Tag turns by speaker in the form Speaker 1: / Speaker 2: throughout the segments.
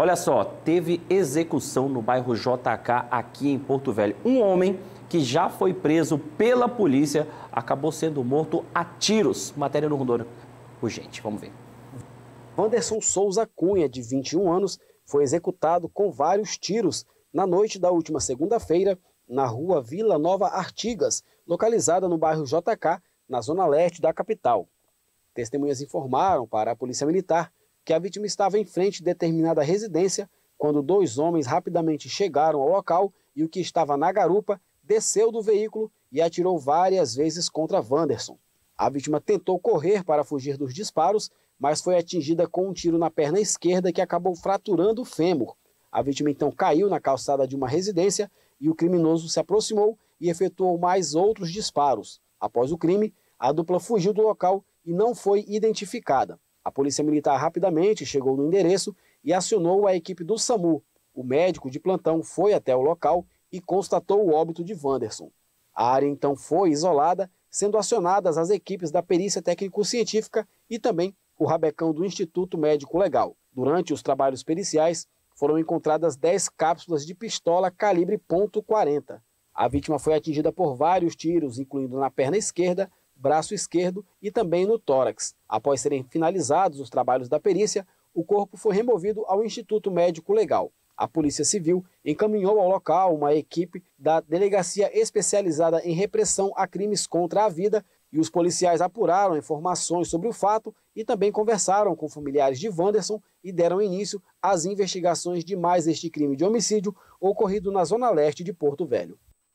Speaker 1: Olha só, teve execução no bairro JK aqui em Porto Velho. Um homem que já foi preso pela polícia acabou sendo morto a tiros. Matéria no Rondônia. Urgente, vamos ver.
Speaker 2: Wanderson Souza Cunha, de 21 anos, foi executado com vários tiros na noite da última segunda-feira na rua Vila Nova Artigas, localizada no bairro JK, na zona leste da capital. Testemunhas informaram para a Polícia Militar que a vítima estava em frente a determinada residência quando dois homens rapidamente chegaram ao local e o que estava na garupa desceu do veículo e atirou várias vezes contra Wanderson. A vítima tentou correr para fugir dos disparos, mas foi atingida com um tiro na perna esquerda que acabou fraturando o fêmur. A vítima então caiu na calçada de uma residência e o criminoso se aproximou e efetuou mais outros disparos. Após o crime, a dupla fugiu do local e não foi identificada. A Polícia Militar rapidamente chegou no endereço e acionou a equipe do SAMU. O médico de plantão foi até o local e constatou o óbito de Wanderson. A área então foi isolada, sendo acionadas as equipes da perícia técnico-científica e também o rabecão do Instituto Médico Legal. Durante os trabalhos periciais, foram encontradas 10 cápsulas de pistola calibre .40. A vítima foi atingida por vários tiros, incluindo na perna esquerda, braço esquerdo e também no tórax. Após serem finalizados os trabalhos da perícia, o corpo foi removido ao Instituto Médico Legal. A Polícia Civil encaminhou ao local uma equipe da Delegacia Especializada em Repressão a Crimes contra a Vida e os policiais apuraram informações sobre o fato e também conversaram com familiares de Wanderson e deram início às investigações de mais este crime de homicídio ocorrido na zona leste de Porto Velho.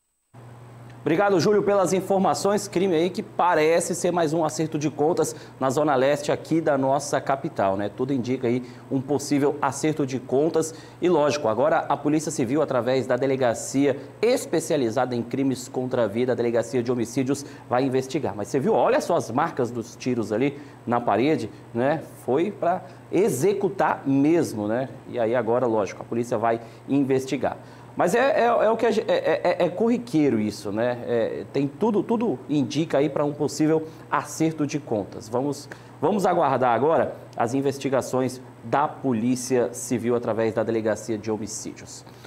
Speaker 1: Obrigado, Júlio, pelas informações. Crime aí que parece ser mais um acerto de contas na zona leste aqui da nossa capital, né? Tudo indica aí um possível acerto de contas. E lógico, agora a Polícia Civil, através da Delegacia Especializada em Crimes contra a Vida, a Delegacia de Homicídios, vai investigar. Mas você viu, olha só as marcas dos tiros ali na parede, né? Foi para executar mesmo, né? E aí agora, lógico, a polícia vai investigar. Mas o que é corriqueiro isso, né? Tem tudo indica aí para um possível acerto de contas. Vamos aguardar agora as investigações da Polícia Civil através da Delegacia de Homicídios.